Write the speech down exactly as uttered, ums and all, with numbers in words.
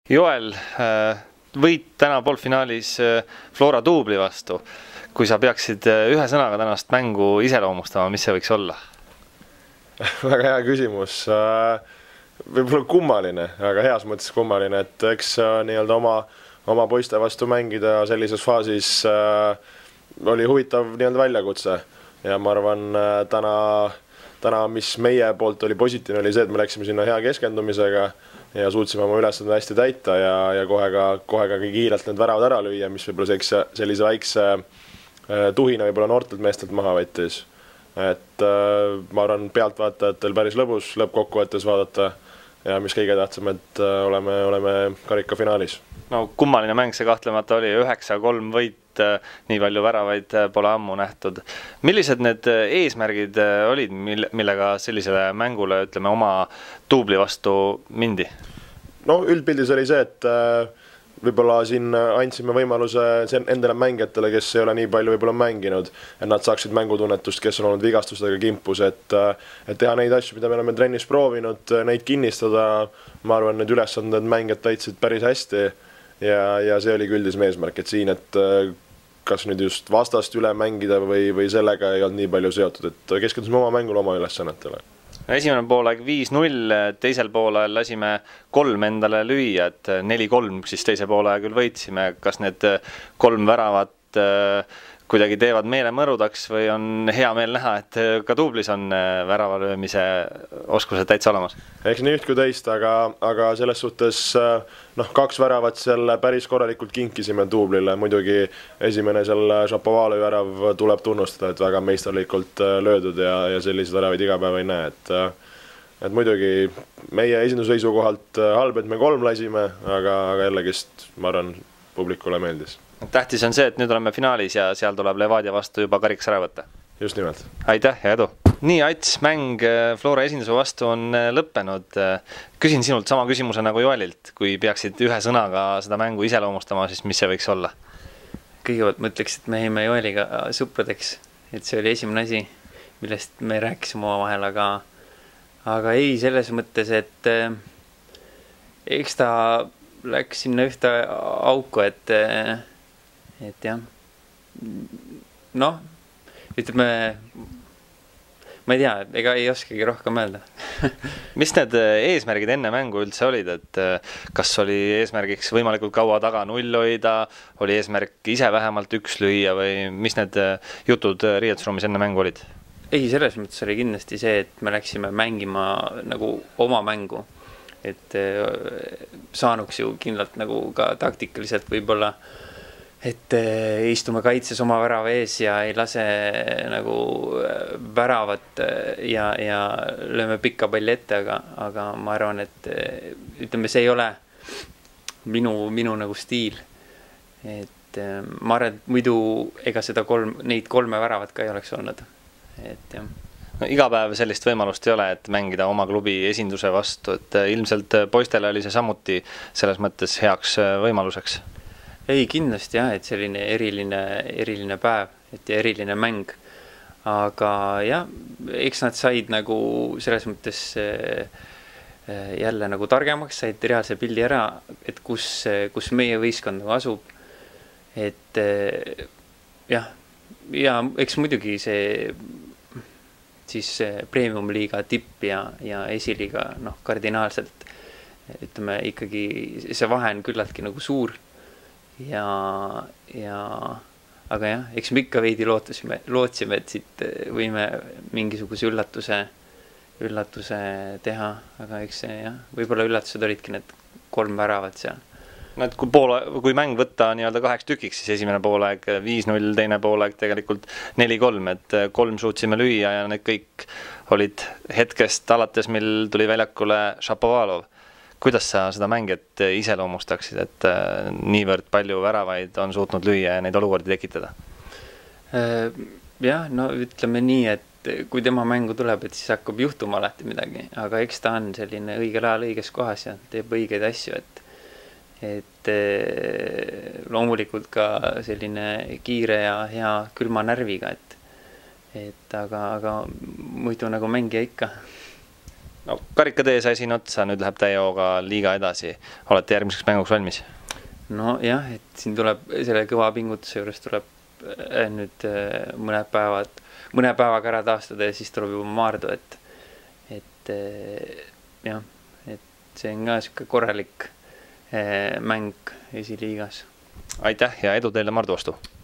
Joel, võit täna poolfinaalis Flora duubli vastu. Kui sa peaksid ühe sõnaga tänast mängu iseloomustama, mis see võiks olla? Väga hea küsimus. Võib-olla kummaline, aga heas mõttes kummaline, et eks nii-öelda oma, oma poiste vastu mängida sellises faasis oli huvitav nii-öelda väljakutse. Ja ma arvan, täna, täna, mis meie poolt oli positiivne, oli see, et me läksime sinna hea keskendumisega ja suutsime oma ülesanded hästi täita ja, ja kohe ka, kohe ka kiirelt need väravad ära lüüa, mis võib-olla sellise väikse tuhina võib-olla noortelt meestelt maha võttis. Et ma arvan, pealtvaatajatel päris lõbus lõppkokkuvõttes vaadata ja mis kõige tähtsam, et oleme, oleme karika finaalis. No kummaline mäng see kahtlemata oli, üheksa kolm võit, nii palju väravaid pole ammu nähtud. Millised need eesmärgid olid, millega sellisele mängule, ütleme, oma duubli vastu mindi? No üldpildis oli see, et võib-olla siin andsime võimaluse endale mängijatele, kes ei ole nii palju võib-olla mänginud, et nad saaksid mängutunnetust, kes on olnud vigastustega kimpus, et, et teha neid asju, mida me oleme trennis proovinud, neid kinnistada. Ma arvan, need ülesanded mängijad täitsid päris hästi ja, ja see oli üldis eesmärk, et siin, et kas nüüd just vastast üle mängida või, või sellega ei olnud nii palju seotud, et keskendusime oma mängule, oma ülesannetele. Esimene poolaeg viis null, teisel poolaeg lasime kolm endale lüüa, et neli kolm siis teise poolaeg küll võitsime. Kas need kolm väravat kuidagi teevad meele mõrudaks või on hea meel näha, et ka duublis on väravalöömise oskused täitsa olemas? Eks nii üht kui teist, aga, aga selles suhtes no, kaks väravat selle päris korralikult kinkisime duublile. Muidugi esimene selle Šapovaloi värav tuleb tunnustada, et väga meisterlikult löödud ja, ja sellised väravaid iga päev ei näe. Et, et muidugi meie esindusseisukohalt halb, et me kolm lasime, aga, aga jällegi ma arvan, publikule meeldis. Tähtis on see, et nüüd oleme finaalis ja seal tuleb Levadia vastu juba kariks ära võtta. Just nimelt. Aitäh ja edu. Nii, Ats, mäng Flora esinduse vastu on lõppenud. Küsin sinult sama küsimuse nagu Joelilt. Kui peaksid ühe sõnaga seda mängu iseloomustama, siis mis see võiks olla? Kõigepealt mõtleks, et me jäime Joeliga sõpradeks. Et see oli esimene asi, millest me rääkisime oma vahel, aga, aga ei selles mõttes, et eks ta läks sinna ühte auku, et et jah, noh, ütleme, ma ei tea, ega ei oskagi rohkem öelda. Mis need eesmärgid enne mängu üldse olid, et kas oli eesmärgiks võimalikult kaua taga null hoida, oli eesmärk ise vähemalt üks lüüa või mis need jutud riietusruumis enne mängu olid? Ei, selles mõttes oli kindlasti see, et me läksime mängima nagu oma mängu, et saanuks ju kindlalt nagu ka taktikaliselt võib-olla et istume kaitses oma värava ees ja ei lase nagu väravat ja, ja lööme pikka palli ette, aga, aga ma arvan, et ütleme, see ei ole minu, minu nagu stiil. Et ma arvan, et muidu ega seda kolm, neid kolme väravat ka ei oleks olnud. Et jah. No, iga päev sellist võimalust ei ole, et mängida oma klubi esinduse vastu, et ilmselt poistele oli see samuti selles mõttes heaks võimaluseks. Ei, kindlasti jah, et selline eriline, eriline päev, et eriline mäng. Aga jah, eks nad said nagu selles mõttes jälle nagu targemaks, said reaalse pildi ära, et kus, kus meie võistkond nagu asub. Et jah, ja eks muidugi see siis premium-liiga tipp ja, ja esiliiga noh, kardinaalselt, ütleme ikkagi, see vahe on küllaltki nagu suur. Ja, ja, aga jah, eks me ikka veidi lootsime, lootsime, et siit võime mingisuguse üllatuse, üllatuse teha, aga eks see jah, võib-olla üllatused olidki need kolm väravat seal. No, et kui, poole, kui mäng võtta nii-öelda kaheks tükiks, siis esimene poolaeg viis null, teine poolaeg tegelikult neli kolm, et kolm suutsime lüüa ja need kõik olid hetkest alates, mil tuli väljakule Šapovalov. Kuidas sa seda mängijat iseloomustaksid, et niivõrd palju väravaid on suutnud lüüa ja neid olukordi tekitada? Jah, no ütleme nii, et kui tema mängu tuleb, et siis hakkab juhtuma alati midagi, aga eks ta on selline õigel ajal õiges kohas ja teeb õigeid asju, et, et loomulikult ka selline kiire ja hea külma närviga, et, et aga, aga muidu nagu mängija ikka. no karikatee sai siin otsa, nüüd läheb täiehooga liiga edasi. Olete järgmiseks mänguks valmis? No jah, et siin tuleb selle kõva pingutuse juures tuleb nüüd mõned päevad, mõne päevaga ära taastada ja siis tuleb juba Maardu, et, et jah, et see on ka siuke korralik mäng esiliigas. Aitäh ja edu teile Maardu vastu!